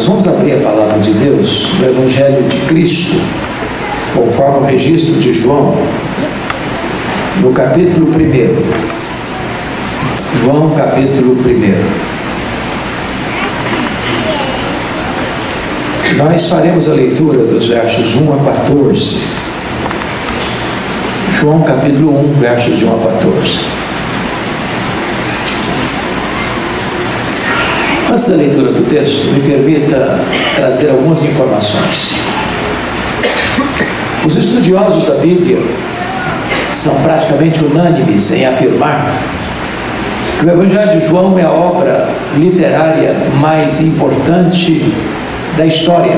amados, vamos abrir a palavra de Deus no Evangelho de Cristo, conforme o registro de João, no capítulo 1. João, capítulo 1. Nós faremos a leitura dos versos 1 a 14. João, capítulo 1, versos de 1 a 14. Antes da leitura do texto, me permita trazer algumas informações. Os estudiosos da Bíblia são praticamente unânimes em afirmar que o Evangelho de João é a obra literária mais importante da história.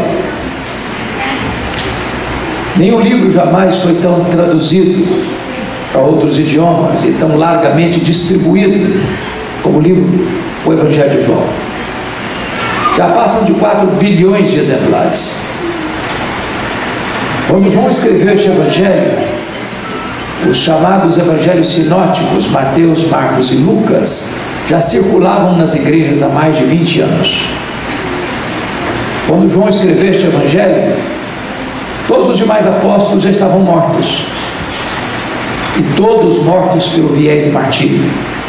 Nenhum livro jamais foi tão traduzido para outros idiomas e tão largamente distribuído como o Evangelho de João. Já passam de 4 bilhões de exemplares. Quando João escreveu este Evangelho, os chamados Evangelhos sinóticos, Mateus, Marcos e Lucas, já circulavam nas igrejas há mais de 20 anos. Quando João escreveu este Evangelho, todos os demais apóstolos já estavam mortos, e todos mortos pelo viés do martírio.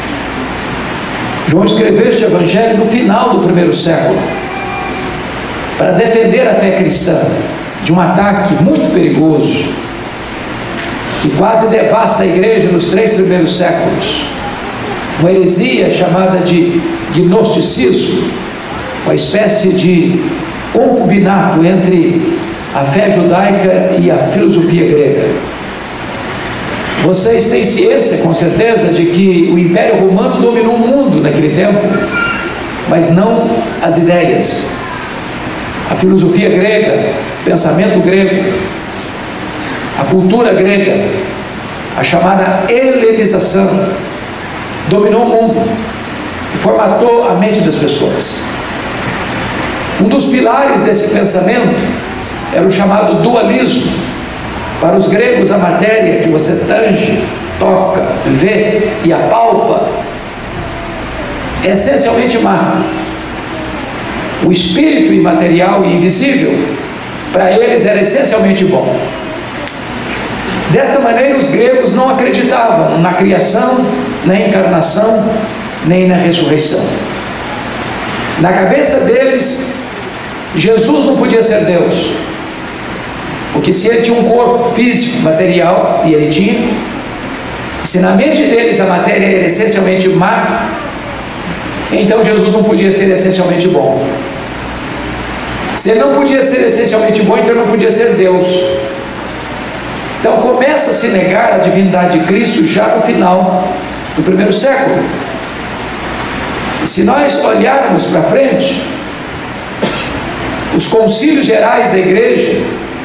João escreveu este Evangelho no final do 1º século, para defender a fé cristã de um ataque muito perigoso, que quase devasta a igreja nos 3 primeiros séculos, uma heresia chamada de gnosticismo, uma espécie de concubinato entre a fé judaica e a filosofia grega. Vocês têm ciência, com certeza, de que o Império Romano dominou o mundo naquele tempo, mas não as ideias. A filosofia grega, o pensamento grego, a cultura grega, a chamada helenização, dominou o mundo e formatou a mente das pessoas. Um dos pilares desse pensamento era o chamado dualismo. Para os gregos, a matéria que você tange, toca, vê e apalpa é essencialmente má. O espírito imaterial e invisível, para eles, era essencialmente bom. Desta maneira, os gregos não acreditavam na criação, na encarnação, nem na ressurreição. Na cabeça deles, Jesus não podia ser Deus, porque se ele tinha um corpo físico, material, e ele tinha, se na mente deles a matéria era essencialmente má, então Jesus não podia ser essencialmente bom. Se ele não podia ser essencialmente bom, então ele não podia ser Deus. Então começa a se negar a divindade de Cristo já no final do 1º século. E se nós olharmos para frente, os concílios gerais da igreja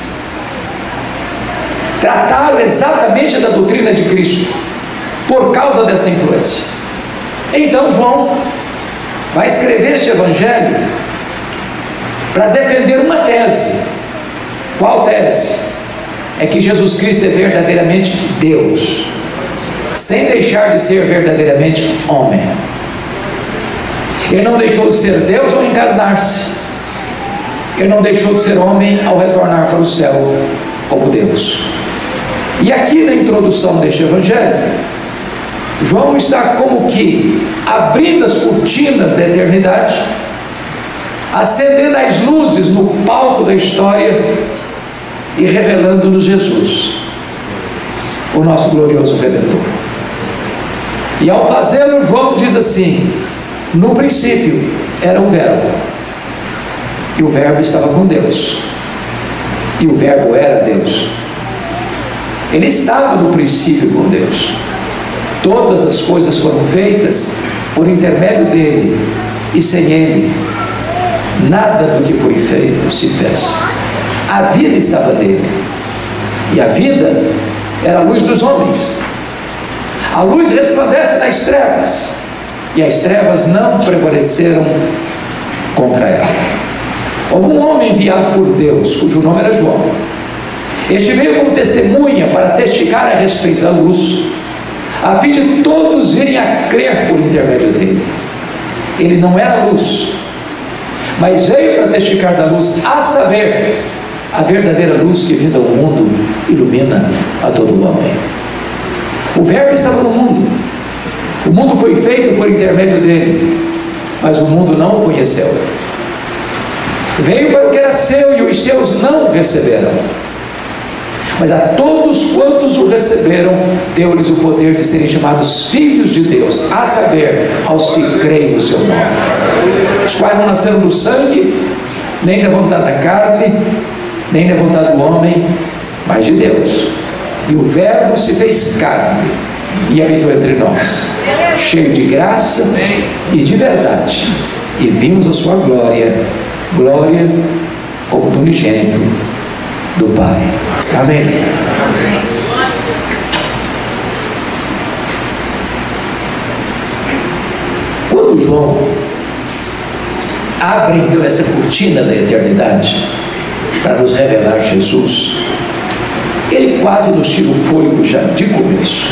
trataram exatamente da doutrina de Cristo por causa desta influência. Então João vai escrever este Evangelho para defender uma tese. Qual tese? É que Jesus Cristo é verdadeiramente Deus, sem deixar de ser verdadeiramente homem. Ele não deixou de ser Deus ao encarnar-se. Ele não deixou de ser homem ao retornar para o céu como Deus. E aqui na introdução deste Evangelho, João está como que abrindo as cortinas da eternidade, acendendo as luzes no palco da história e revelando-nos Jesus, o nosso glorioso Redentor. E ao fazê-lo, João diz assim: no princípio era o Verbo, e o Verbo estava com Deus, e o Verbo era Deus. Ele estava no princípio com Deus. Todas as coisas foram feitas por intermédio dele, e sem ele nada do que foi feito se fez. A vida estava nele, e a vida era a luz dos homens. A luz resplandece nas trevas, e as trevas não prevaleceram contra ela. Houve um homem enviado por Deus, cujo nome era João. Este veio como testemunha para testificar a respeito da luz, a fim de todos virem a crer por intermédio dele. Ele não era luz, mas veio para testificar da luz, a saber, a verdadeira luz que vinda ao mundo ilumina a todo homem. O Verbo estava no mundo, o mundo foi feito por intermédio dele, mas o mundo não o conheceu. Veio para o que era seu e os seus não o receberam. Mas a todos quantos o receberam, deu-lhes o poder de serem chamados filhos de Deus, a saber, aos que creem no seu nome, os quais não nasceram do sangue, nem da vontade da carne, nem da vontade do homem, mas de Deus. E o Verbo se fez carne e habitou entre nós, cheio de graça e de verdade, e vimos a sua glória, glória como do unigênito do Pai. Amém. Quando João abre então essa cortina da eternidade para nos revelar Jesus, ele quase nos tira o fôlego já de começo.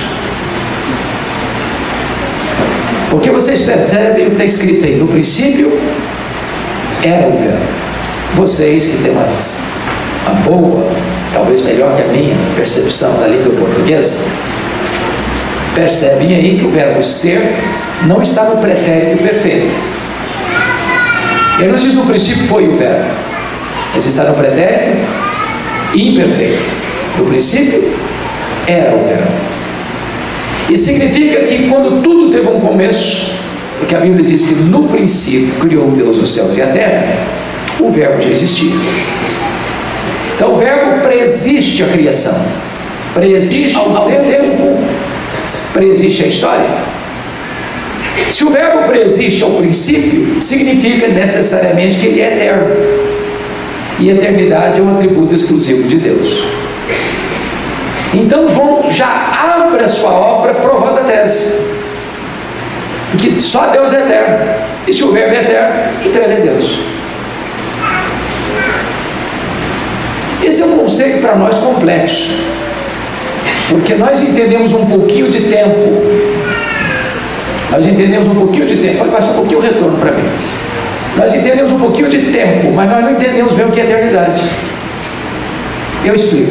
Porque vocês percebem o que está escrito aí: no princípio era o Verbo. Vocês que têm a boa, talvez melhor que a minha percepção da língua portuguesa, percebem aí que o verbo ser não está no pretérito perfeito. Ele não diz no princípio foi o verbo, mas está no pretérito imperfeito. No princípio era o verbo. E significa que quando tudo teve um começo, porque a Bíblia diz que no princípio criou Deus os céus e a terra, o verbo já existia. Então o verbo preexiste a criação, preexiste ao tempo, preexiste a história. Se o verbo preexiste ao princípio, significa necessariamente que ele é eterno. E eternidade é um atributo exclusivo de Deus. Então João já abre a sua obra provando a tese, porque só Deus é eterno, e se o verbo é eterno, então ele é Deus. Esse é um conceito para nós complexo, porque nós entendemos um pouquinho de tempo. Nós entendemos um pouquinho de tempo. Pode passar um pouquinho o retorno para mim. Nós entendemos um pouquinho de tempo, mas nós não entendemos bem o que é eternidade. Eu explico.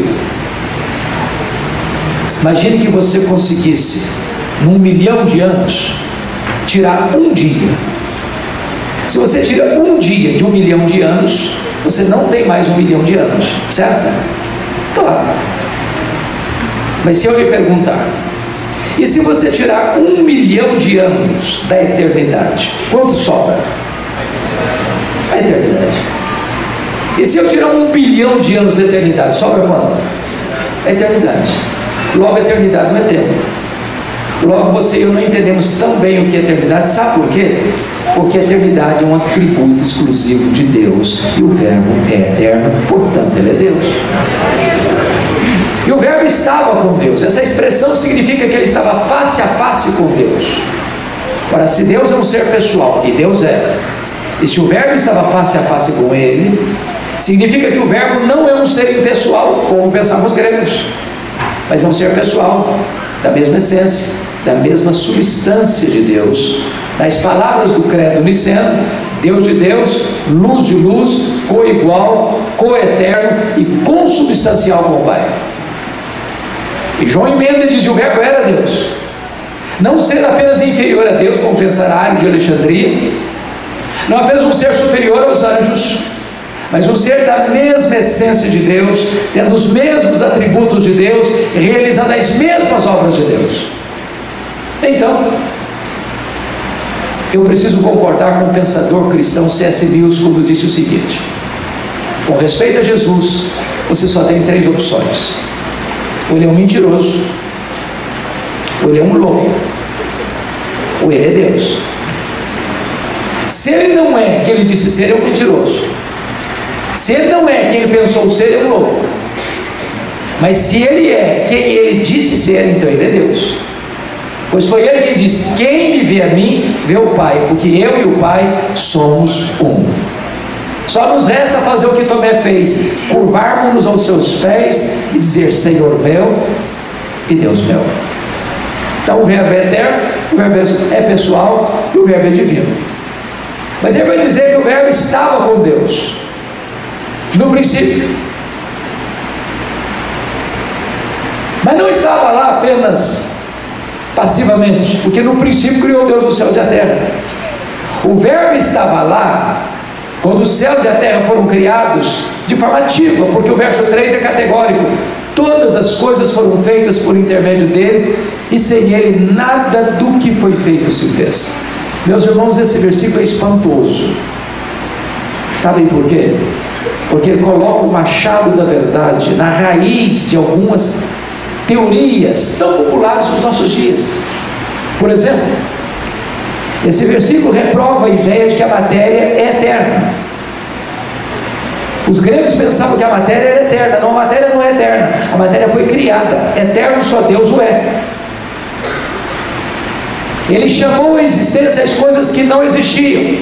Imagine que você conseguisse, num 1.000.000 de anos, tirar um dia. Se você tira um dia de 1.000.000 de anos, você não tem mais 1.000.000 de anos, certo? Claro. Mas se eu lhe perguntar, e se você tirar 1.000.000 de anos da eternidade, quanto sobra? A eternidade. E se eu tirar 1 bilhão de anos da eternidade, sobra quanto? A eternidade. Logo, a eternidade não é tempo. Logo, você e eu não entendemos tão bem o que é eternidade. Sabe por quê? Porque a eternidade é um atributo exclusivo de Deus, e o verbo é eterno, portanto ele é Deus. E o verbo estava com Deus. Essa expressão significa que ele estava face a face com Deus. Ora, se Deus é um ser pessoal, e Deus é, e se o verbo estava face a face com ele, significa que o verbo não é um ser impessoal, como pensavam os gregos, mas é um ser pessoal, da mesma essência, da mesma substância de Deus. Nas palavras do credo niceno, Deus de Deus, luz de luz, coigual, coeterno e consubstancial com o Pai. E João emenda e diz: o verbo era Deus, não ser apenas inferior a Deus, como pensará Ario de Alexandria, não apenas um ser superior aos anjos, mas um ser da mesma essência de Deus, tendo os mesmos atributos de Deus, realizando as mesmas obras de Deus. Então, eu preciso concordar com o pensador cristão C.S. Lewis quando disse o seguinte: com respeito a Jesus, você só tem 3 opções: ou ele é um mentiroso, ou ele é um louco, ou ele é Deus. Se ele não é quem ele disse ser, é um mentiroso. Se ele não é quem ele pensou ser, é um louco. Mas se ele é quem ele disse ser, então ele é Deus. Pois foi ele quem disse: quem me vê a mim, vê o Pai, porque eu e o Pai somos um. Só nos resta fazer o que Tomé fez: curvarmos-nos aos seus pés e dizer: Senhor meu e Deus meu. Então o verbo é eterno, o verbo é pessoal e o verbo é divino. Mas ele vai dizer que o verbo estava com Deus no princípio. Mas não estava lá apenas passivamente, porque no princípio criou Deus os céus e a terra. O verbo estava lá quando os céus e a terra foram criados de forma ativa, porque o verso 3 é categórico: todas as coisas foram feitas por intermédio dele, e sem ele nada do que foi feito se fez. Meus irmãos, esse versículo é espantoso. Sabem por quê? Porque ele coloca o machado da verdade na raiz de algumas teorias tão populares nos nossos dias. Por exemplo, esse versículo reprova a ideia de que a matéria é eterna. Os gregos pensavam que a matéria era eterna. Não, a matéria não é eterna, a matéria foi criada. Eterno só Deus o é. Ele chamou a existência as coisas que não existiam.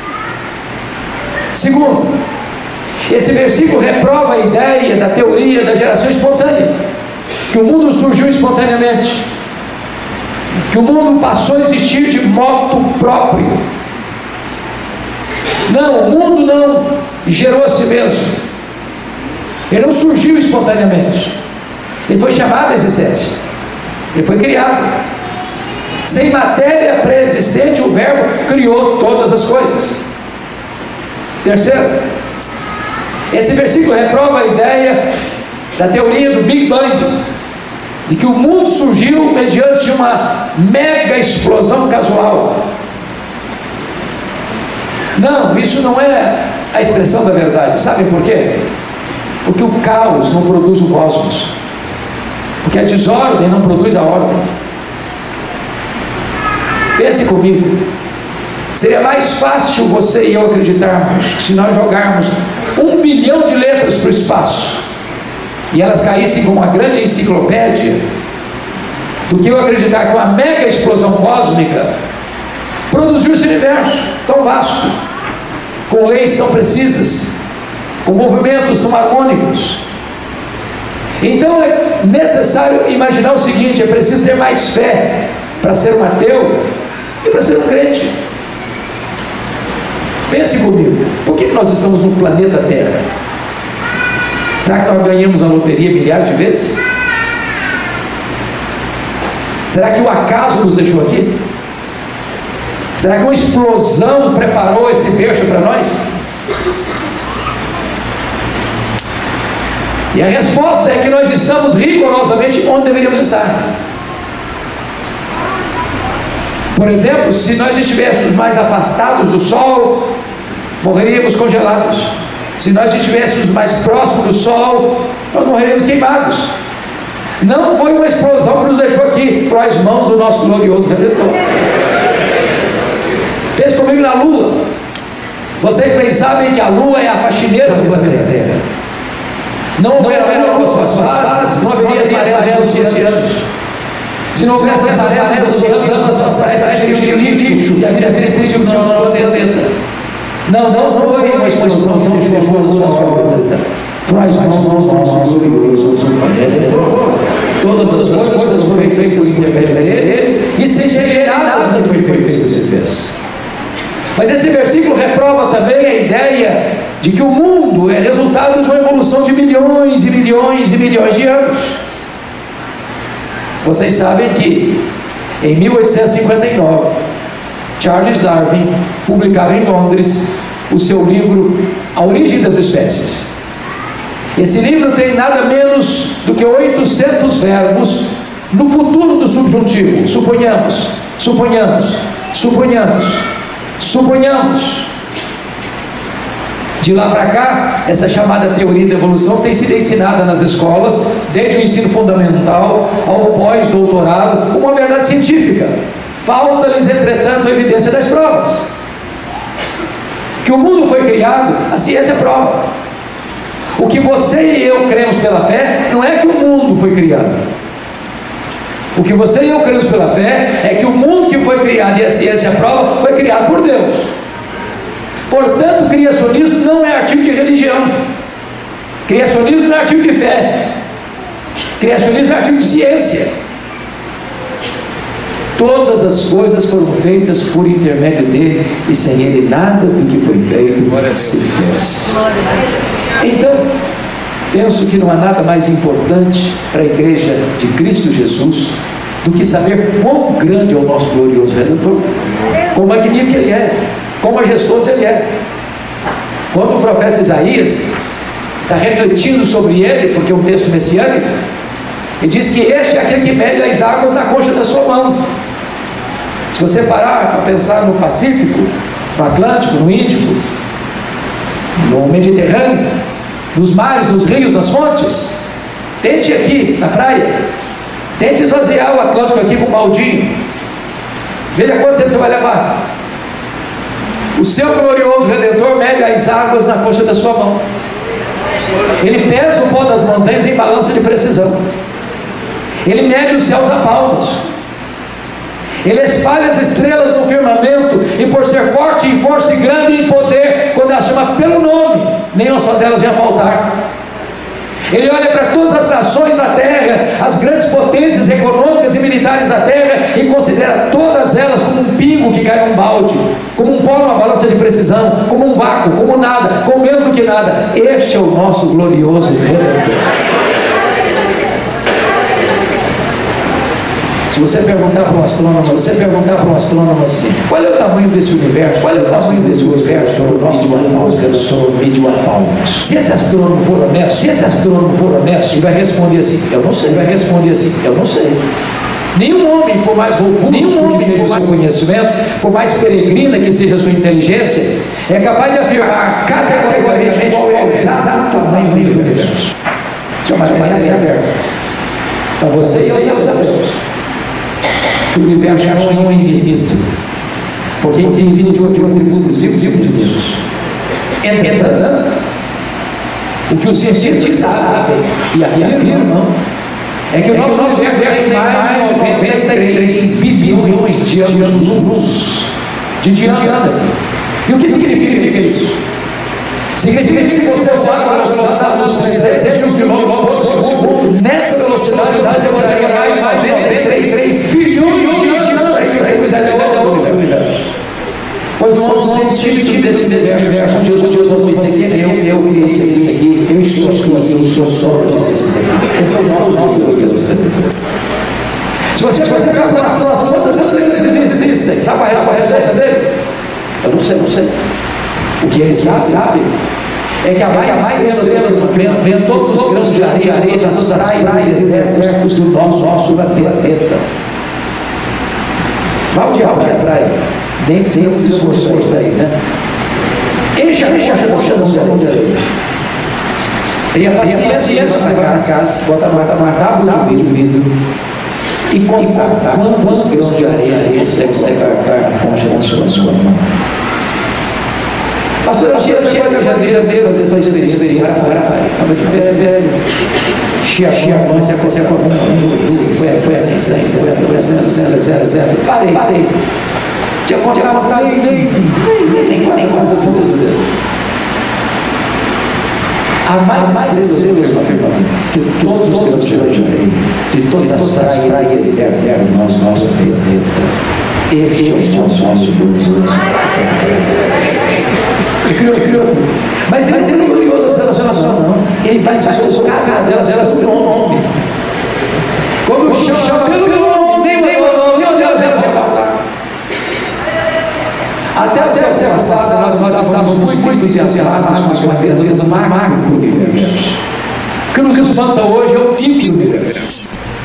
Segundo, esse versículo reprova a ideia da teoria da geração espontânea, que o mundo surgiu espontaneamente, que o mundo passou a existir de moto próprio. Não, o mundo não gerou a si mesmo. Ele não surgiu espontaneamente. Ele foi chamado à existência. Ele foi criado. Sem matéria pré-existente, o verbo criou todas as coisas. Terceiro, esse versículo reprova a ideia da teoria do Big Bang, de que o mundo surgiu mediante uma mega explosão casual. Não, isso não é a expressão da verdade. Sabem por quê? Porque o caos não produz o cosmos, porque a desordem não produz a ordem. Pense comigo, seria mais fácil você e eu acreditarmos que se nós jogarmos 1 bilhão de letras para o espaço e elas caíssem como uma grande enciclopédia, do que eu acreditar que uma mega explosão cósmica produziu esse universo tão vasto, com leis tão precisas, com movimentos tão harmônicos. Então é necessário imaginar o seguinte: é preciso ter mais fé para ser um ateu e para ser um crente. Pense comigo, por que nós estamos no planeta Terra? Será que nós ganhamos a loteria milhares de vezes? Será que o acaso nos deixou aqui? Será que uma explosão preparou esse berço para nós? E a resposta é que nós estamos rigorosamente onde deveríamos estar. Por exemplo, se nós estivéssemos mais afastados do Sol, morreríamos congelados. Se nós estivéssemos mais próximos do Sol, nós morreríamos queimados. Não foi uma explosão que nos deixou aqui, foram as mãos do nosso glorioso Redentor. Pense comigo na Lua. Vocês bem sabem que a Lua é a faxineira do planeta Terra. Não houveram suas fases, não haveria as marés dos oceanos. Se não houvesse as marés dos oceanos, as praias seriam de lixo e a vida seria o nosso planeta. Não foi uma explosão que deixou o nosso planeta. Foram as mãos do nosso glorioso Redentor. Todas as coisas foram feitas por intermédio dele, e sem ser nada do que foi feito se fez. Mas esse versículo reprova também a ideia de que o mundo é resultado de uma evolução de milhões e milhões e milhões de anos. Vocês sabem que em 1859 Charles Darwin publicava em Londres o seu livro A Origem das Espécies. Esse livro tem nada menos do que 800 verbos no futuro do subjuntivo. Suponhamos, suponhamos, suponhamos, suponhamos. De lá para cá, essa chamada teoria da evolução tem sido ensinada nas escolas, desde o ensino fundamental ao pós-doutorado, como uma verdade científica. Falta-lhes, entretanto, a evidência das provas. Que o mundo foi criado, a ciência prova. O que você e eu cremos pela fé, não é que o mundo foi criado. O que você e eu cremos pela fé, é que o mundo que foi criado e a ciência prova, foi criado por Deus. Portanto, o criacionismo não é artigo de religião. Criacionismo não é artigo de fé. Criacionismo é artigo de ciência. Todas as coisas foram feitas por intermédio dele, e sem ele nada do que foi feito se fez. Então, penso que não há nada mais importante para a igreja de Cristo Jesus do que saber quão grande é o nosso glorioso Redentor, quão magnífico ele é, quão majestoso ele é. Quando o profeta Isaías está refletindo sobre ele, porque é um texto messiânico, ele diz que este é aquele que mede as águas na concha da sua mão. Se você parar para pensar no Pacífico, no Atlântico, no Índico, no Mediterrâneo, nos mares, nos rios, nas fontes, tente aqui na praia, tente esvaziar o Atlântico aqui com um baldinho, veja quanto tempo você vai levar. O seu glorioso Redentor mede as águas na concha da sua mão. Ele pesa o pó das montanhas em balança de precisão. Ele mede os céus a palmos. Ele espalha as estrelas no firmamento, e por ser forte em força e grande em poder, quando as chama pelo nome, nenhuma só delas vem a faltar. Ele olha para todas as nações da terra, as grandes potências econômicas e militares da terra, e considera todas elas como um pingo que cai num balde, como um pó numa balança de precisão, como um vácuo, como nada, como menos do que nada. Este é o nosso glorioso Redentor. Se você perguntar para um astrônomo, assim, qual é o tamanho desse universo? Qual é o tamanho desse universo? O nosso mide uma palma. Se esse astrônomo for honesto, ele vai responder assim, eu não sei. Nenhum homem, por mais robusto que seja o seu conhecimento, por mais peregrina que seja a sua inteligência, é capaz de afirmar categoricamente qual é o exato tamanho do universo. Isso é uma maneira aberta. Para você e eu sabemos que o universo não é infinito, porque é infinito de um exclusivo de Deus. Entretanto, o que os cientistas sabem e afirmam é que o nosso universo tem mais de 93 bilhões de anos-luz de diâmetro. E o que significa isso? Significa que se você usar a velocidade da luz por 600 quilômetros por segundo, nessa velocidade você demoraria mais de 93 bilhões de anos para que o universo. Pois o nosso sentido desse universo, Jesus não fez isso aqui, eu criei isso aqui, eu estou aqui, eu sou só para dizer isso aqui. Esse é o nosso Deus. Se você calcular as contas, essas coisas existem. Sabe qual é a resposta dele? Eu não sei. O que ele sabe é que há mais estrelas no vendo todos os grãos de areia das praias e desertos do nosso planeta. Vá ao dia à praia, nem que se esforço daí, né? Encha a coxa da sua mão de areia. Tenha paciência para casa, bota uma tábua de vidro e contar quantos grãos de areia você consegue colocar na concha da sua mão. Pastor, eu já veio fazer essa experiência estava de férias, chia a mãe, você parei. Tinha contado nem quase tudo. Há mais estrelas no firmamento que todos os grãos de areia, de todas as praias e desertos do nosso planeta. Este é o nosso Deus. Ele criou. Mas ele não criou das relações só, não. Ele vai te colocar cada delas por um nome. Quando chama pelo nome, nem delas vai faltar. Até o século passado, nós estávamos muito entusiasmados com a beleza macro universo. O que nos espanta hoje é o micro-universo.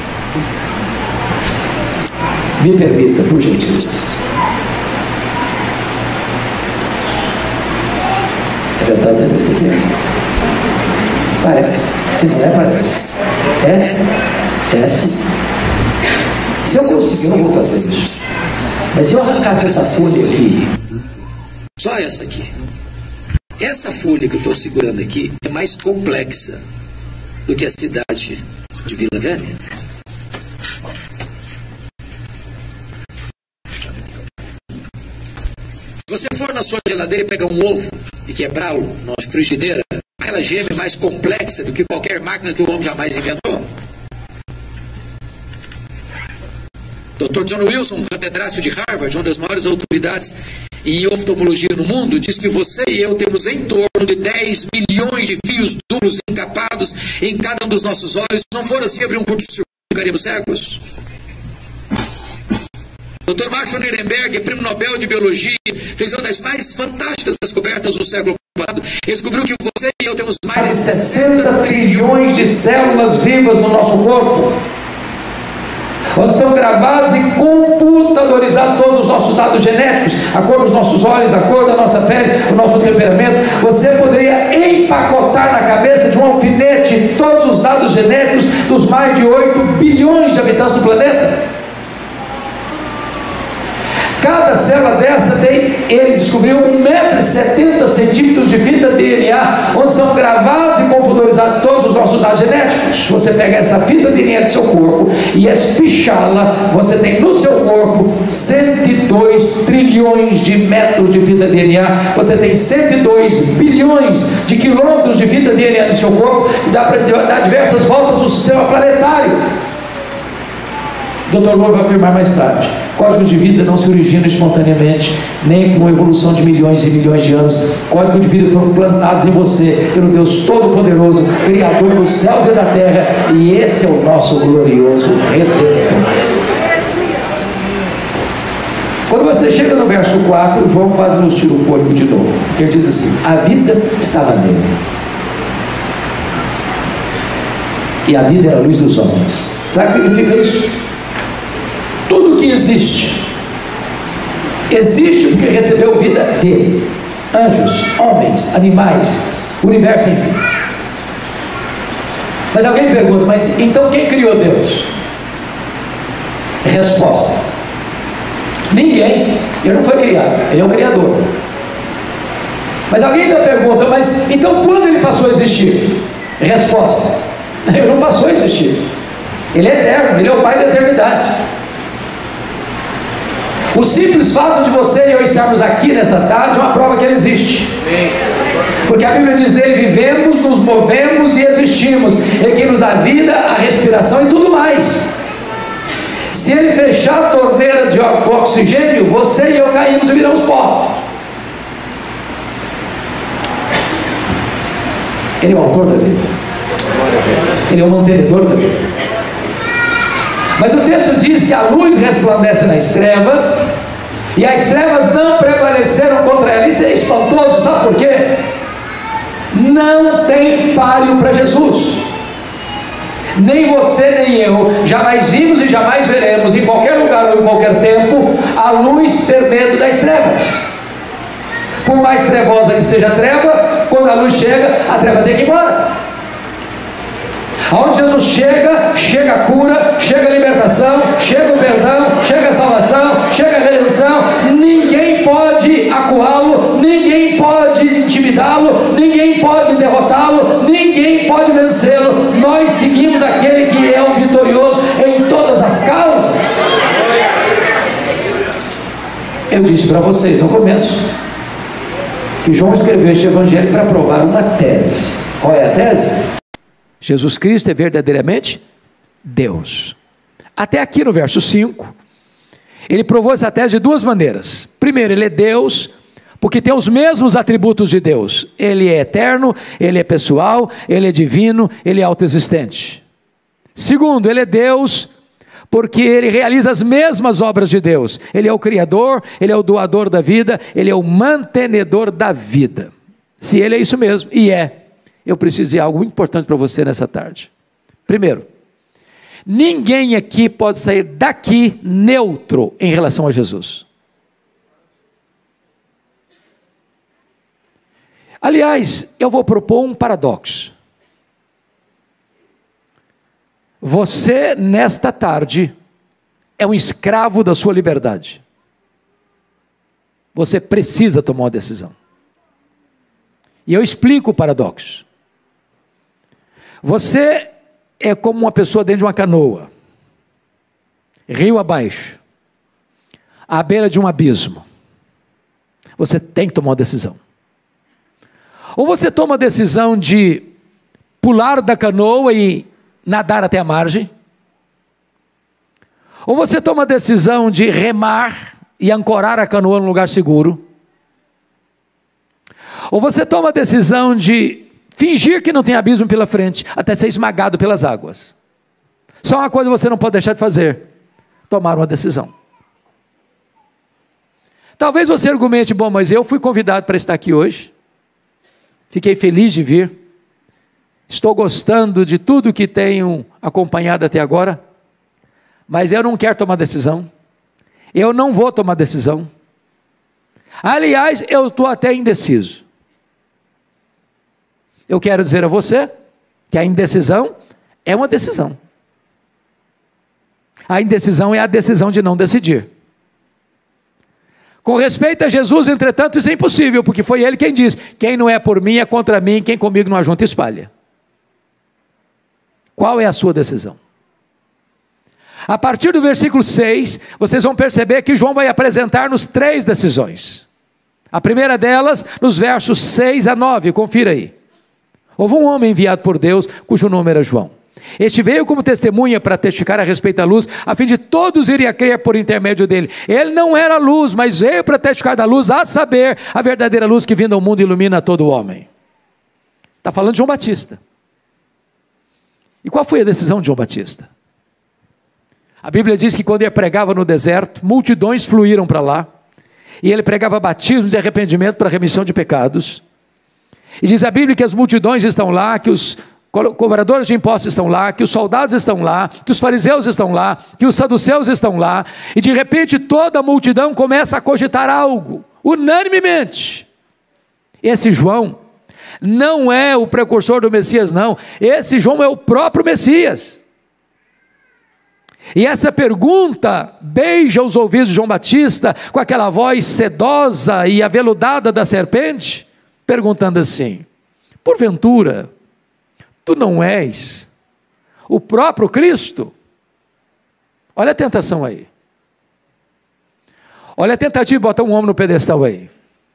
Me permita, por gentileza. É verdade, é desse jeito. Parece. Se não é, parece. É assim. Se eu conseguir, eu não vou fazer isso. Mas se eu arrancasse essa folha aqui, só essa aqui, essa folha que eu estou segurando aqui é mais complexa do que a cidade de Vila Velha. Se você for na sua geladeira e pegar um ovo e quebrá-lo na frigideira, aquela gema é mais complexa do que qualquer máquina que o homem jamais inventou. Dr. John Wilson, catedrático de Harvard, uma das maiores autoridades em oftalmologia no mundo, diz que você e eu temos em torno de 10 milhões de fios duplos encapados em cada um dos nossos olhos. Se não for assim, abrir um curto-circuito, ficaríamos cegos. Dr. Marshall Nirenberg, prêmio Nobel de Biologia, fez uma das mais fantásticas descobertas do século passado. Descobriu que você e eu temos mais de 60 trilhões de células vivas no nosso corpo, onde estão gravados e computadorizados todos os nossos dados genéticos, a cor dos nossos olhos, a cor da nossa pele, o nosso temperamento. Você poderia empacotar na cabeça de um alfinete todos os dados genéticos dos mais de 8 bilhões de habitantes do planeta. Cada célula dessa tem, ele descobriu, 1,70 m de fita DNA, onde estão gravados e computadorizados todos os nossos dados genéticos. Você pega essa fita DNA do seu corpo e espichá-la, você tem no seu corpo 102 trilhões de metros de fita DNA, você tem 102 bilhões de quilômetros de fita DNA no seu corpo, e dá para dar diversas voltas no sistema planetário. Dr. Lohr vai afirmar mais tarde: códigos de vida não se originam espontaneamente, nem por uma evolução de milhões e milhões de anos. Códigos de vida foram plantados em você pelo Deus Todo-Poderoso, Criador dos céus e da terra, e esse é o nosso glorioso Redentor. Quando você chega no verso 4, João quase nos tira o fôlego de novo, porque ele diz assim: a vida estava nele, e a vida era a luz dos homens. Sabe o que significa isso? Tudo que existe, existe porque recebeu vida dele. Anjos, homens, animais, universo, enfim. Mas alguém pergunta: mas então quem criou Deus? Resposta: ninguém. Ele não foi criado, ele é o Criador. Mas alguém ainda pergunta: mas então quando ele passou a existir? Resposta: ele não passou a existir, ele é eterno, ele é o Pai da eternidade. O simples fato de você e eu estarmos aqui nesta tarde é uma prova que ele existe. Porque a Bíblia diz: nele vivemos, nos movemos e existimos. Ele que nos dá vida, a respiração e tudo mais. Se ele fechar a torneira de oxigênio, você e eu caímos e viramos pó. Ele é o autor da vida, ele é o mantenedor da vida. Mas o texto diz que a luz resplandece nas trevas, e as trevas não prevaleceram contra ela. Isso é espantoso, sabe por quê? Não tem páreo para Jesus. Nem você nem eu jamais vimos e jamais veremos, em qualquer lugar ou em qualquer tempo, a luz ter medo das trevas. Por mais trevosa que seja a treva, quando a luz chega, a treva tem que ir embora. Aonde Jesus chega, chega a cura, chega a libertação, chega o perdão, chega a salvação, chega a redenção. Ninguém pode acuá-lo, ninguém pode intimidá-lo, ninguém pode derrotá-lo, ninguém pode vencê-lo. Nós seguimos aquele que é o vitorioso em todas as causas. Eu disse para vocês no começo que João escreveu este evangelho para provar uma tese. Qual é a tese? Jesus Cristo é verdadeiramente Deus. Até aqui no verso 5, ele provou essa tese de duas maneiras. Primeiro, ele é Deus, porque tem os mesmos atributos de Deus. Ele é eterno, ele é pessoal, ele é divino, ele é autoexistente. Segundo, ele é Deus, porque ele realiza as mesmas obras de Deus. Ele é o Criador, ele é o doador da vida, ele é o mantenedor da vida. Se ele é isso mesmo, e é, eu preciso dizer algo muito importante para você nessa tarde. Primeiro, ninguém aqui pode sair daqui neutro em relação a Jesus. Aliás, eu vou propor um paradoxo. Você, nesta tarde, é um escravo da sua liberdade. Você precisa tomar uma decisão. E eu explico o paradoxo. Você é como uma pessoa dentro de uma canoa, rio abaixo, à beira de um abismo. Você tem que tomar uma decisão. Ou você toma a decisão de pular da canoa e nadar até a margem, Ou você toma a decisão de remar e ancorar a canoa num lugar seguro, ou você toma a decisão de fingir que não tem abismo pela frente, até ser esmagado pelas águas. Só uma coisa você não pode deixar de fazer: tomar uma decisão. Talvez você argumente: bom, mas eu fui convidado para estar aqui hoje, fiquei feliz de vir, estou gostando de tudo que tenho acompanhado até agora, mas eu não quero tomar decisão, eu não vou tomar decisão. Aliás, eu estou até indeciso. Eu quero dizer a você que a indecisão é uma decisão. A indecisão é a decisão de não decidir. Com respeito a Jesus, entretanto, isso é impossível, porque foi Ele quem disse: quem não é por mim é contra mim, quem comigo não ajunta espalha. Qual é a sua decisão? A partir do versículo 6, vocês vão perceber que João vai apresentar-nos 3 decisões. A primeira delas, nos versos 6 a 9, confira aí. Houve um homem enviado por Deus, cujo nome era João. Este veio como testemunha para testificar a respeito da luz, a fim de todos irem a crer por intermédio dele. Ele não era luz, mas veio para testificar da luz, a saber, a verdadeira luz que vindo ao mundo ilumina todo o homem. Está falando de João Batista. E qual foi a decisão de João Batista? A Bíblia diz que quando ele pregava no deserto, multidões fluíram para lá, e ele pregava batismo de arrependimento para remissão de pecados. E diz a Bíblia que as multidões estão lá, que os cobradores de impostos estão lá, que os soldados estão lá, que os fariseus estão lá, que os saduceus estão lá, e de repente toda a multidão começa a cogitar algo, unanimemente. Esse João não é o precursor do Messias, não. Esse João é o próprio Messias. E essa pergunta beija os ouvidos de João Batista, com aquela voz sedosa e aveludada da serpente, perguntando assim: porventura, tu não és o próprio Cristo? Olha a tentação aí. Olha a tentativa de botar um homem no pedestal aí.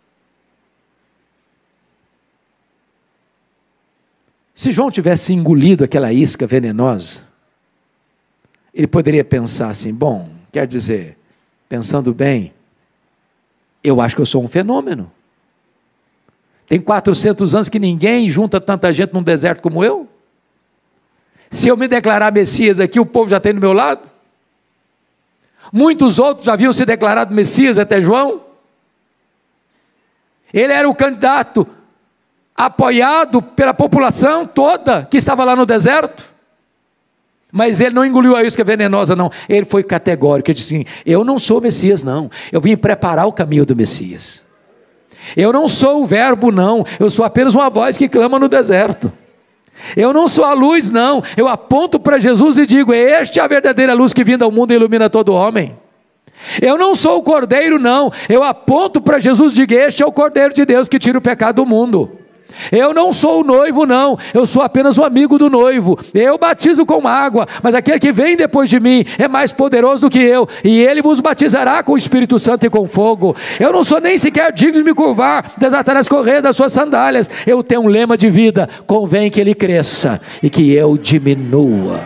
Se João tivesse engolido aquela isca venenosa, ele poderia pensar assim: bom, quer dizer, pensando bem, eu acho que eu sou um fenômeno. Tem 400 anos que ninguém junta tanta gente num deserto como eu. Se eu me declarar Messias aqui, o povo já tem do meu lado. Muitos outros já haviam se declarado Messias até João. Ele era o candidato apoiado pela população toda que estava lá no deserto. Mas ele não engoliu a isca venenosa, não. Ele foi categórico, ele disse assim: eu não sou Messias, não. Eu vim preparar o caminho do Messias. Eu não sou o verbo, não. Eu sou apenas uma voz que clama no deserto. Eu não sou a luz, não. Eu aponto para Jesus e digo: este é a verdadeira luz que vindo ao mundo e ilumina todo homem. Eu não sou o cordeiro, não. Eu aponto para Jesus e digo: este é o cordeiro de Deus que tira o pecado do mundo. Eu não sou o noivo, não. Eu sou apenas o amigo do noivo. Eu batizo com água, mas aquele que vem depois de mim é mais poderoso do que eu, e ele vos batizará com o Espírito Santo e com fogo. Eu não sou nem sequer digno de me curvar, desatar as correias das suas sandálias. Eu tenho um lema de vida: convém que ele cresça e que eu diminua.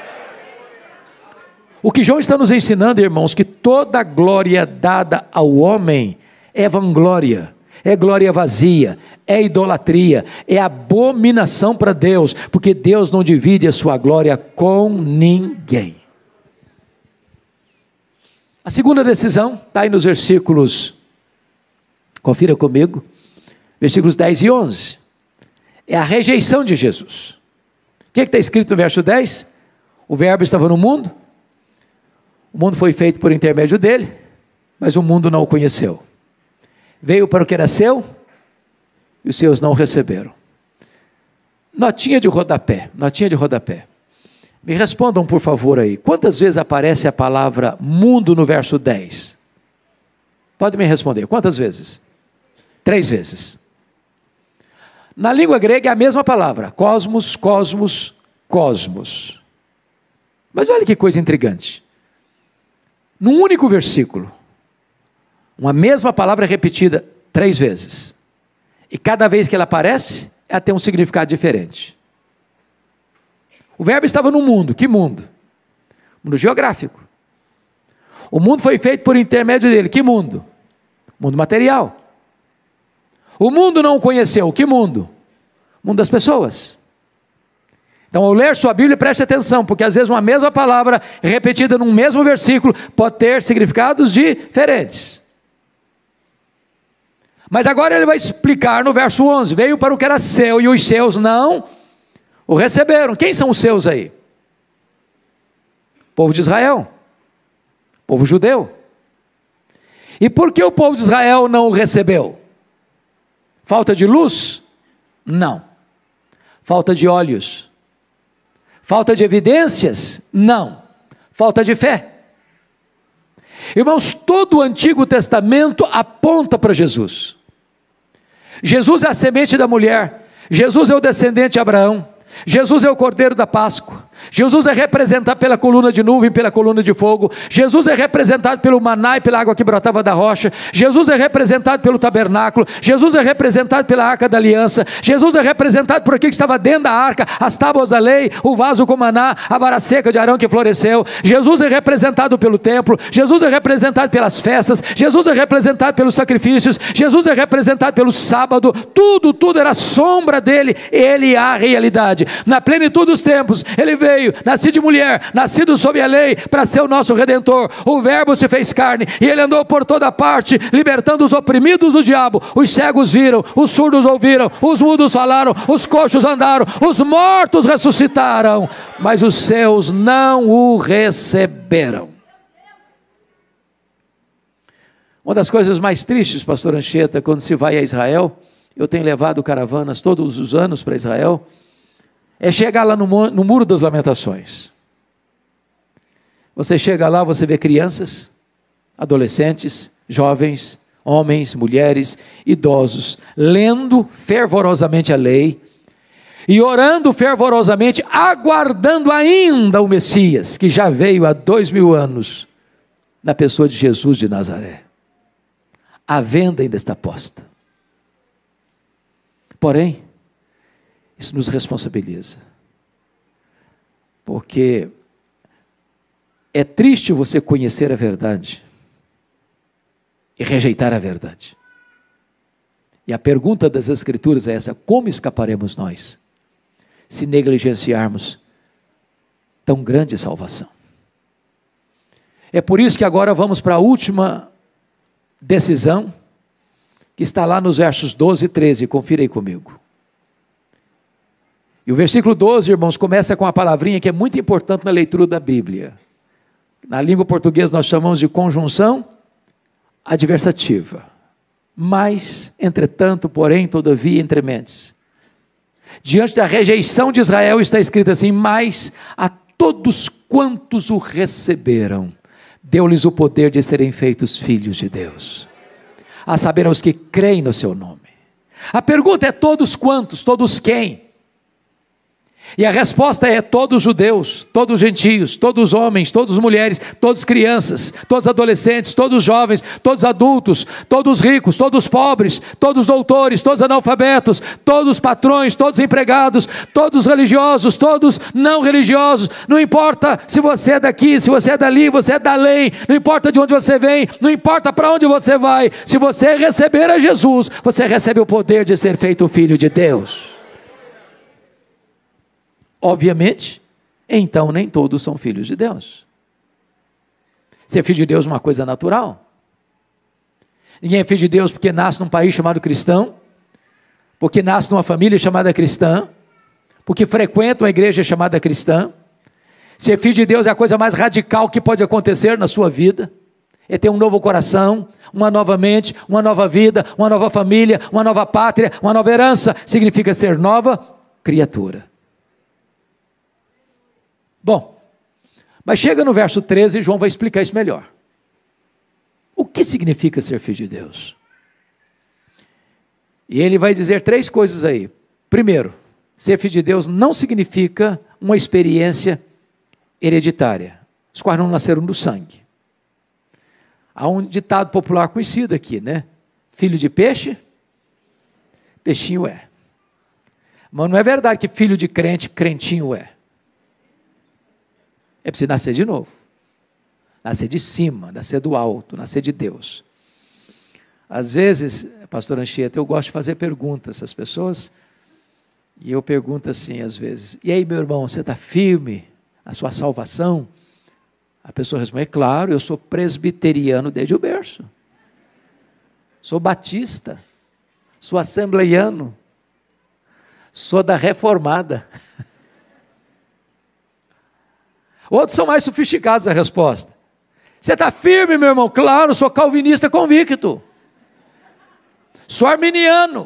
O que João está nos ensinando, irmãos, que toda glória dada ao homem é vanglória, é glória vazia, é idolatria, é abominação para Deus, porque Deus não divide a sua glória com ninguém. A segunda decisão está aí nos versículos, confira comigo, versículos 10 e 11, é a rejeição de Jesus. O que está escrito no verso 10? O verbo estava no mundo, o mundo foi feito por intermédio dele, mas o mundo não o conheceu. Veio para o que era seu, e os seus não o receberam. Notinha de rodapé, notinha de rodapé. Me respondam, por favor, aí. Quantas vezes aparece a palavra mundo no verso 10? Pode me responder, quantas vezes? 3 vezes. Na língua grega é a mesma palavra, cosmos, cosmos, cosmos. Mas olha que coisa intrigante. Num único versículo, uma mesma palavra repetida 3 vezes. E cada vez que ela aparece, ela tem um significado diferente. O verbo estava no mundo. Que mundo? Mundo geográfico. O mundo foi feito por intermédio dele. Que mundo? Mundo material. O mundo não o conheceu. Que mundo? O mundo das pessoas. Então, ao ler sua Bíblia, preste atenção, porque às vezes uma mesma palavra, repetida num mesmo versículo, pode ter significados diferentes. Mas agora ele vai explicar no verso 11, veio para o que era seu, e os seus não o receberam. Quem são os seus aí? Povo de Israel, povo judeu. E por que o povo de Israel não o recebeu? Falta de luz? Não. Falta de olhos? Falta de evidências? Não. Falta de fé. Irmãos, todo o Antigo Testamento aponta para Jesus. Jesus é a semente da mulher. Jesus é o descendente de Abraão. Jesus é o Cordeiro da Páscoa. Jesus é representado pela coluna de nuvem, pela coluna de fogo. Jesus é representado pelo maná e pela água que brotava da rocha. Jesus é representado pelo tabernáculo. Jesus é representado pela arca da aliança. Jesus é representado por aquilo que estava dentro da arca, as tábuas da lei, o vaso com maná, a vara seca de Arão que floresceu. Jesus é representado pelo templo. Jesus é representado pelas festas. Jesus é representado pelos sacrifícios. Jesus é representado pelo sábado. Tudo era sombra dele. Ele é a realidade. Na plenitude dos tempos, ele veio, nascido de mulher, nascido sob a lei, para ser o nosso Redentor. O Verbo se fez carne, e ele andou por toda parte, libertando os oprimidos do diabo. Os cegos viram, os surdos ouviram, os mudos falaram, os coxos andaram, os mortos ressuscitaram, mas os seus não o receberam. Uma das coisas mais tristes, pastor Anchieta, quando se vai a Israel, eu tenho levado caravanas todos os anos para Israel, é chegar lá no Muro das Lamentações. Você chega lá, você vê crianças, adolescentes, jovens, homens, mulheres, idosos, lendo fervorosamente a lei, e orando fervorosamente, aguardando ainda o Messias, que já veio há 2000 anos, na pessoa de Jesus de Nazaré. A venda ainda está posta. Porém, isso nos responsabiliza, porque é triste você conhecer a verdade e rejeitar a verdade. E a pergunta das Escrituras é essa: como escaparemos nós, se negligenciarmos tão grande salvação? É por isso que agora vamos para a última decisão, que está lá nos versos 12 e 13, confira aí comigo. E o versículo 12, irmãos, começa com a palavrinha que é muito importante na leitura da Bíblia. Na língua portuguesa nós chamamos de conjunção adversativa. Mas, entretanto, porém, todavia, entrementes. Diante da rejeição de Israel está escrito assim: mas a todos quantos o receberam, deu-lhes o poder de serem feitos filhos de Deus, a saber, aos que creem no seu nome. A pergunta é: todos quantos? Todos quem? E a resposta é: todos judeus, todos gentios, todos homens, todas mulheres, todas crianças, todos adolescentes, todos jovens, todos adultos, todos ricos, todos pobres, todos doutores, todos analfabetos, todos patrões, todos empregados, todos religiosos, todos não religiosos. Não importa se você é daqui, se você é dali, você é da lei, não importa de onde você vem, não importa para onde você vai, se você receber a Jesus, você recebe o poder de ser feito filho de Deus. Obviamente, então nem todos são filhos de Deus. Ser filho de Deus é uma coisa natural. Ninguém é filho de Deus porque nasce num país chamado cristão, porque nasce numa família chamada cristã, porque frequenta uma igreja chamada cristã. Ser filho de Deus é a coisa mais radical que pode acontecer na sua vida. É ter um novo coração, uma nova mente, uma nova vida, uma nova família, uma nova pátria, uma nova herança. Significa ser nova criatura. Bom, mas chega no verso 13 e João vai explicar isso melhor. O que significa ser filho de Deus? E ele vai dizer 3 coisas aí. Primeiro, ser filho de Deus não significa uma experiência hereditária. Os quais não nasceram do sangue. Há um ditado popular conhecido aqui, né? Filho de peixe, peixinho é. Mas não é verdade que filho de crente, crentinho é. É preciso nascer de novo. Nascer de cima, nascer do alto, nascer de Deus. Às vezes, pastor Anchieta, eu gosto de fazer perguntas às pessoas, e eu pergunto assim às vezes: e aí, meu irmão, você está firme na sua salvação? A pessoa responde: é claro, eu sou presbiteriano desde o berço, sou batista, sou assembleiano, sou da reformada. Outros são mais sofisticados na resposta. Você está firme, meu irmão? Claro, sou calvinista convicto, sou arminiano.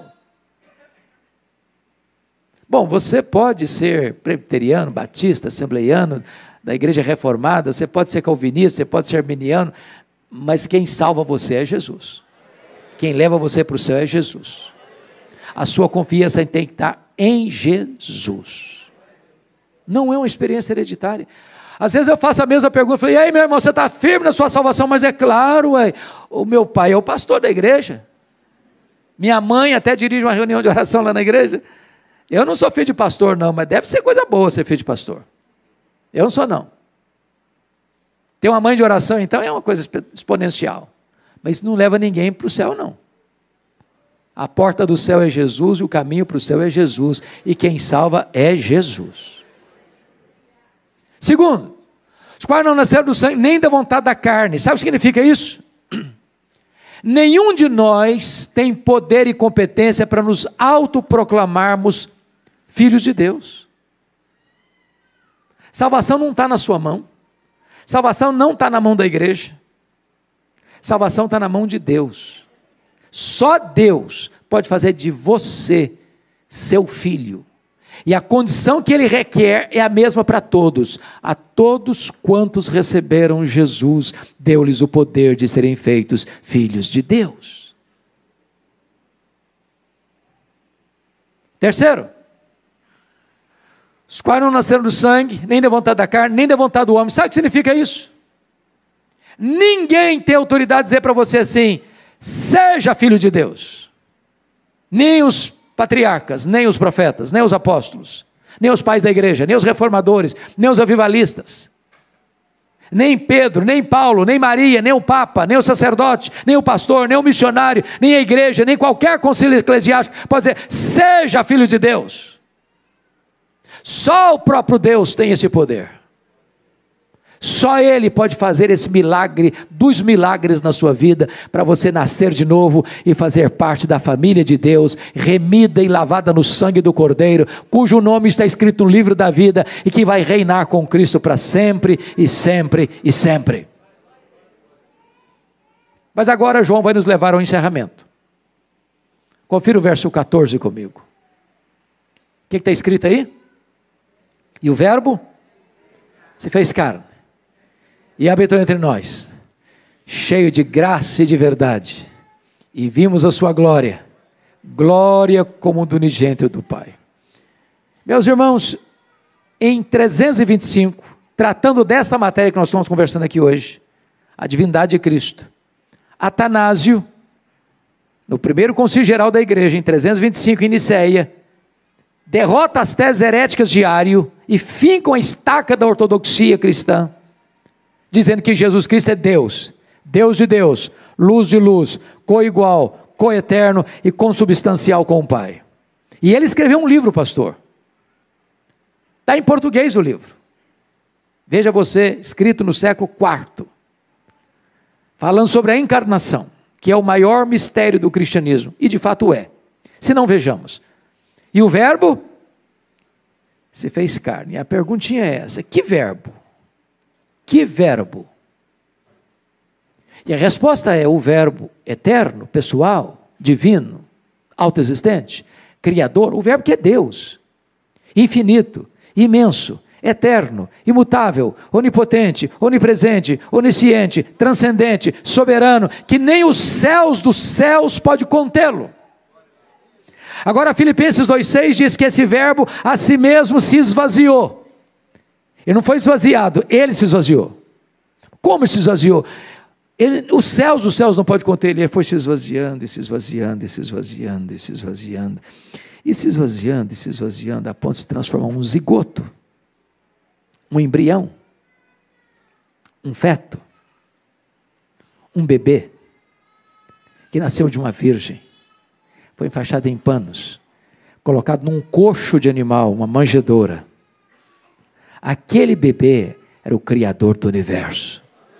Bom, você pode ser presbiteriano, batista, assembleiano, da igreja reformada, você pode ser calvinista, você pode ser arminiano, mas quem salva você é Jesus. Quem leva você para o céu é Jesus. A sua confiança tem que estar em Jesus. Não é uma experiência hereditária. Às vezes eu faço a mesma pergunta, falei: e aí, meu irmão, você está firme na sua salvação? Mas é claro, o meu pai é o pastor da igreja, minha mãe até dirige uma reunião de oração lá na igreja. Eu não sou filho de pastor não, mas deve ser coisa boa ser filho de pastor. Eu não sou não. Ter uma mãe de oração então é uma coisa exponencial, mas não leva ninguém para o céu não. A porta do céu é Jesus, e o caminho para o céu é Jesus, e quem salva é Jesus. Segundo, os quais não nasceram do sangue, nem da vontade da carne. Sabe o que significa isso? Nenhum de nós tem poder e competência para nos autoproclamarmos filhos de Deus. Salvação não está na sua mão. Salvação não está na mão da igreja. Salvação está na mão de Deus. Só Deus pode fazer de você seu filho. E a condição que ele requer é a mesma para todos. A todos quantos receberam Jesus, deu-lhes o poder de serem feitos filhos de Deus. Terceiro, os quais não nasceram do sangue, nem da vontade da carne, nem da vontade do homem. Sabe o que significa isso? Ninguém tem autoridade de dizer para você assim: seja filho de Deus. Nem os patriarcas, nem os profetas, nem os apóstolos, nem os pais da igreja, nem os reformadores, nem os avivalistas, nem Pedro, nem Paulo, nem Maria, nem o Papa, nem o sacerdote, nem o pastor, nem o missionário, nem a igreja, nem qualquer concílio eclesiástico pode dizer: seja filho de Deus. Só o próprio Deus tem esse poder. Só Ele pode fazer esse milagre dos milagres na sua vida, para você nascer de novo e fazer parte da família de Deus, remida e lavada no sangue do Cordeiro, cujo nome está escrito no livro da vida, e que vai reinar com Cristo para sempre e sempre e sempre. Mas agora João vai nos levar ao encerramento. Confira o verso 14 comigo. O que está escrito aí? E o verbo se fez carne e habitou entre nós, cheio de graça e de verdade, e vimos a sua glória, glória como do unigênito do Pai. Meus irmãos, em 325, tratando dessa matéria que nós estamos conversando aqui hoje, a divindade de Cristo, Atanásio, no primeiro concílio geral da igreja, em 325, em Niceia, derrota as teses heréticas de Ário e finca a estaca da ortodoxia cristã, dizendo que Jesus Cristo é Deus, Deus de Deus, luz de luz, coigual, coeterno e consubstancial com o Pai. E ele escreveu um livro, pastor. Está em português o livro. Veja você, escrito no século IV, falando sobre a encarnação, que é o maior mistério do cristianismo, e de fato é. Se não, vejamos. E o verbo se fez carne. E a perguntinha é essa: que verbo? Que verbo? E a resposta é o verbo eterno, pessoal, divino, autoexistente, criador, o verbo que é Deus, infinito, imenso, eterno, imutável, onipotente, onipresente, onisciente, transcendente, soberano, que nem os céus dos céus pode contê-lo. Agora Filipenses 2,6 diz que esse verbo a si mesmo se esvaziou. Ele não foi esvaziado, ele se esvaziou. Como ele se esvaziou? Os céus dos céus não pode conter ele. Ele foi se esvaziando, e se esvaziando, e se esvaziando, e se esvaziando, e se esvaziando, e se esvaziando, a ponto de se transformar em um zigoto, um embrião, um feto, um bebê que nasceu de uma virgem, foi enfaixado em panos, colocado num coxo de animal, uma manjedoura. Aquele bebê era o Criador do universo.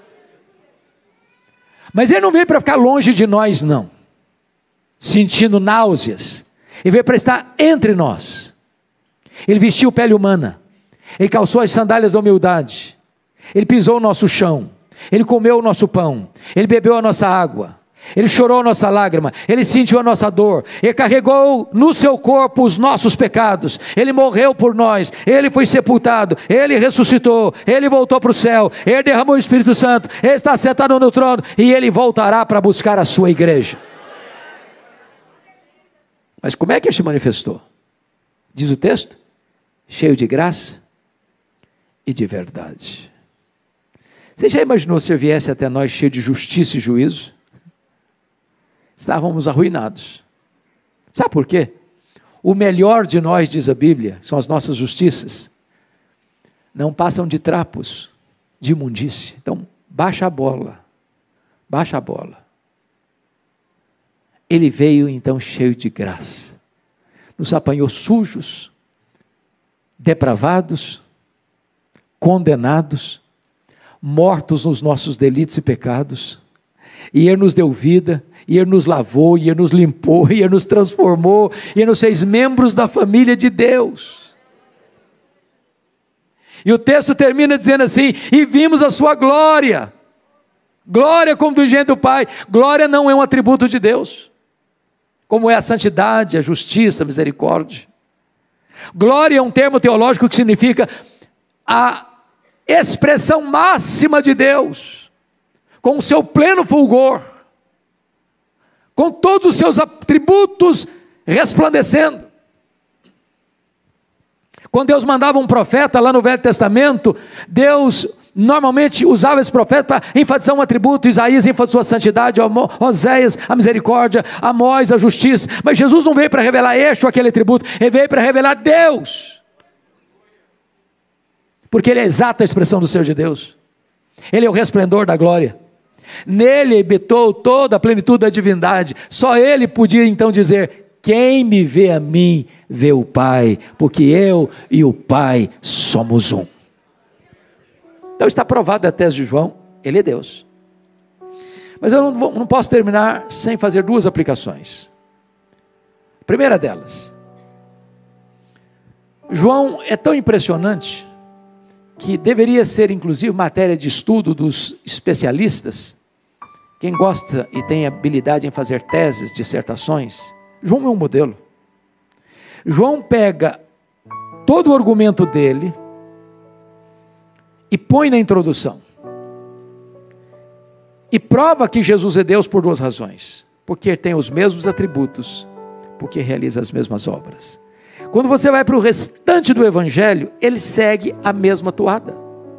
Mas ele não veio para ficar longe de nós, não, sentindo náuseas. Ele veio para estar entre nós. Ele vestiu pele humana, ele calçou as sandálias da humildade, ele pisou o nosso chão, ele comeu o nosso pão, ele bebeu a nossa água, ele chorou a nossa lágrima, ele sentiu a nossa dor, ele carregou no seu corpo os nossos pecados, ele morreu por nós, ele foi sepultado, ele ressuscitou, ele voltou para o céu, ele derramou o Espírito Santo, ele está sentado no trono e ele voltará para buscar a sua igreja. Mas como é que ele se manifestou? Diz o texto: cheio de graça e de verdade. Você já imaginou se ele viesse até nós cheio de justiça e juízo? Estávamos arruinados. Sabe por quê? O melhor de nós, diz a Bíblia, são as nossas justiças. Não passam de trapos, de imundície. Então, baixa a bola. Baixa a bola. Ele veio então cheio de graça. Nos apanhou sujos, depravados, condenados, mortos nos nossos delitos e pecados. E ele nos deu vida, e ele nos lavou, e ele nos limpou, e ele nos transformou, e ele nos fez membros da família de Deus. E o texto termina dizendo assim: e vimos a sua glória. Glória como do unigênito do Pai. Glória não é um atributo de Deus, como é a santidade, a justiça, a misericórdia. Glória é um termo teológico que significa a expressão máxima de Deus, com o seu pleno fulgor, com todos os seus atributos resplandecendo. Quando Deus mandava um profeta lá no Velho Testamento, Deus normalmente usava esse profeta para enfatizar um atributo. Isaías enfatizou a santidade, Oséias a misericórdia, Amós a justiça. Mas Jesus não veio para revelar este ou aquele atributo, ele veio para revelar Deus, porque ele é a exata expressão do ser de Deus. Ele é o resplendor da glória. Nele habitou toda a plenitude da divindade. Só ele podia então dizer: quem me vê a mim, vê o Pai, porque eu e o Pai somos um. Então está provada a tese de João, ele é Deus. Mas eu não posso terminar sem fazer duas aplicações. A primeira delas: João é tão impressionante que deveria ser inclusive matéria de estudo dos especialistas. Quem gosta e tem habilidade em fazer teses, dissertações, João é um modelo. João pega todo o argumento dele e põe na introdução, e prova que Jesus é Deus por duas razões: porque ele tem os mesmos atributos, porque realiza as mesmas obras. Quando você vai para o restante do Evangelho, ele segue a mesma toada.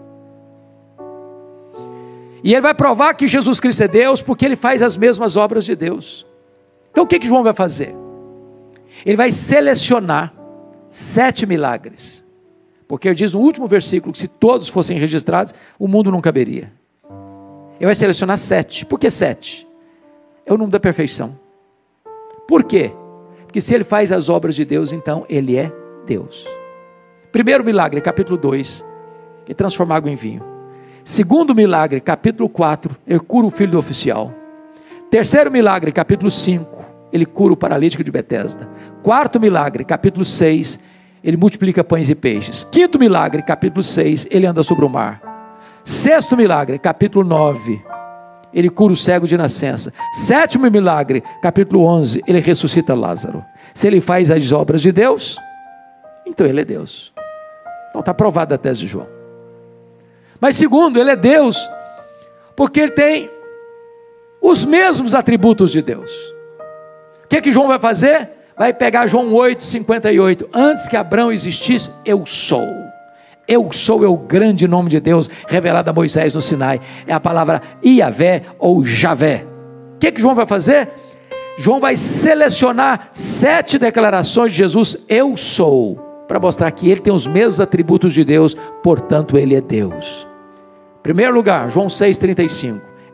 E ele vai provar que Jesus Cristo é Deus, porque ele faz as mesmas obras de Deus. Então o que João vai fazer? Ele vai selecionar 7 milagres. Porque ele diz no último versículo que se todos fossem registrados, o mundo não caberia. Ele vai selecionar 7. Por que 7? É o número da perfeição. Por quê? Porque se ele faz as obras de Deus, então ele é Deus. Primeiro milagre, capítulo 2, ele transforma água em vinho. Segundo milagre, capítulo 4, ele cura o filho do oficial. Terceiro milagre, capítulo 5, ele cura o paralítico de Betesda. Quarto milagre, capítulo 6, ele multiplica pães e peixes. Quinto milagre, capítulo 6, ele anda sobre o mar. Sexto milagre, capítulo 9, ele cura o cego de nascença. Sétimo milagre, capítulo 11, ele ressuscita Lázaro. Se ele faz as obras de Deus, então ele é Deus. Então está provada a tese de João. Mas segundo, ele é Deus porque ele tem os mesmos atributos de Deus. O que João vai fazer? Vai pegar João 8:58. Antes que Abraão existisse, eu sou. Eu sou é o grande nome de Deus revelado a Moisés no Sinai. É a palavra Iavé ou Javé. O que João vai fazer? João vai selecionar 7 declarações de Jesus, eu sou, para mostrar que ele tem os mesmos atributos de Deus, portanto ele é Deus. Em primeiro lugar, João 6:35,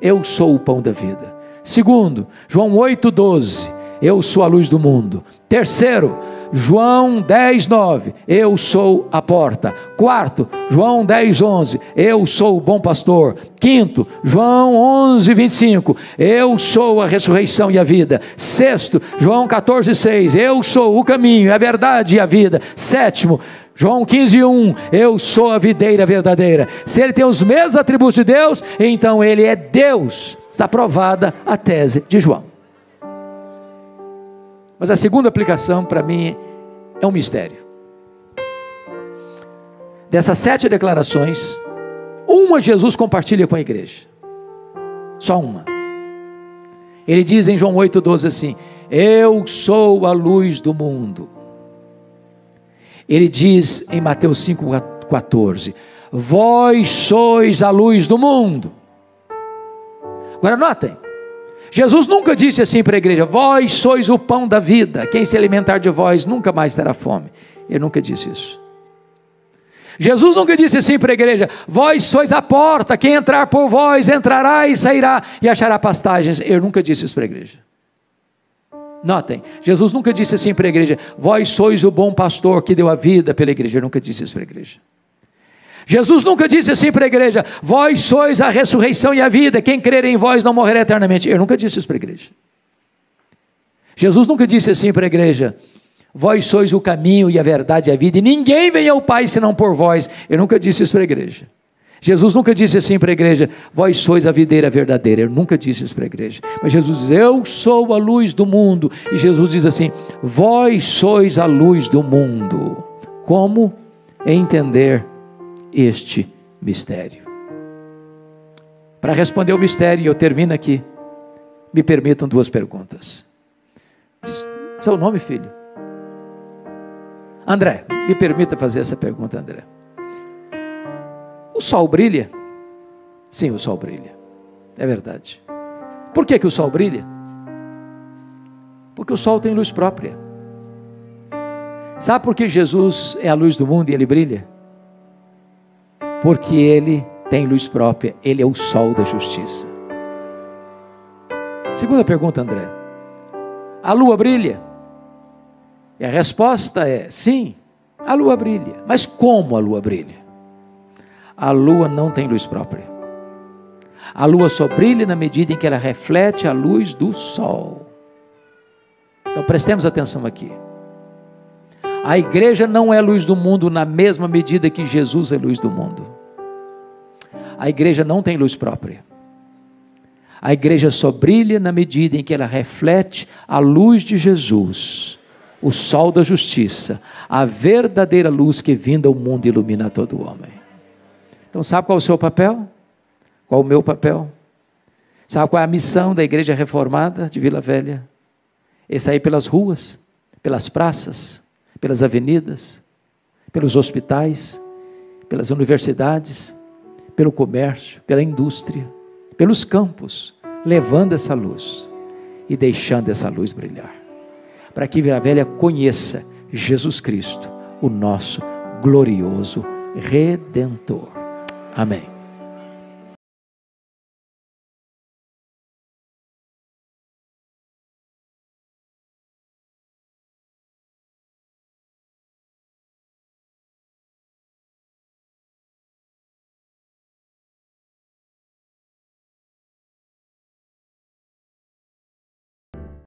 eu sou o pão da vida. Segundo, João 8,12, eu sou a luz do mundo. Terceiro, João 10,9, eu sou a porta. Quarto, João 10,11, eu sou o bom pastor. Quinto, João 11,25, eu sou a ressurreição e a vida. Sexto, João 14,6, eu sou o caminho, a verdade e a vida. Sétimo, João 15,1, eu sou a videira verdadeira. Se ele tem os mesmos atributos de Deus, então ele é Deus. Está provada a tese de João. Mas a segunda aplicação para mim é um mistério. Dessas 7 declarações, uma Jesus compartilha com a igreja. Só uma. Ele diz em João 8,12 assim: eu sou a luz do mundo. Ele diz em Mateus 5,14: vós sois a luz do mundo. Agora notem, Jesus nunca disse assim para a igreja: vós sois o pão da vida, quem se alimentar de vós nunca mais terá fome. Ele nunca disse isso. Jesus nunca disse assim para a igreja: vós sois a porta, quem entrar por vós entrará e sairá e achará pastagens. Ele nunca disse isso para a igreja. Notem, Jesus nunca disse assim para a igreja: vós sois o bom pastor que deu a vida pela igreja. Ele nunca disse isso para a igreja. Jesus nunca disse assim para a igreja: vós sois a ressurreição e a vida, quem crer em vós não morrerá eternamente. Ele nunca disse isso para a igreja. Jesus nunca disse assim para a igreja: vós sois o caminho e a verdade e a vida, e ninguém vem ao Pai senão por vós. Ele nunca disse isso para a igreja. Jesus nunca disse assim para a igreja: vós sois a videira verdadeira. Ele nunca disse isso para a igreja. Mas Jesus diz: eu sou a luz do mundo. E Jesus diz assim: vós sois a luz do mundo. Como entender este mistério? Para responder o mistério, e eu termino aqui, me permitam 2 perguntas. Seu nome, filho? André, me permita fazer essa pergunta, André. O sol brilha? Sim, o sol brilha, é verdade. Por que o sol brilha? Porque o sol tem luz própria. Sabe por que Jesus é a luz do mundo e ele brilha? Porque ele tem luz própria, ele é o sol da justiça. Segunda pergunta, André: a lua brilha? E a resposta é sim, a lua brilha. Mas como a lua brilha? A lua não tem luz própria. A lua só brilha na medida em que ela reflete a luz do sol. Então prestemos atenção aqui. A igreja não é luz do mundo na mesma medida que Jesus é luz do mundo. A igreja não tem luz própria. A igreja só brilha na medida em que ela reflete a luz de Jesus, o sol da justiça, a verdadeira luz que vinda ao mundo ilumina todo homem. Então sabe qual é o seu papel? Qual é o meu papel? Sabe qual é a missão da igreja reformada de Vila Velha? É sair pelas ruas, pelas praças, pelas avenidas, pelos hospitais, pelas universidades, pelo comércio, pela indústria, pelos campos, levando essa luz e deixando essa luz brilhar, para que Vila Velha conheça Jesus Cristo, o nosso glorioso Redentor. Amém.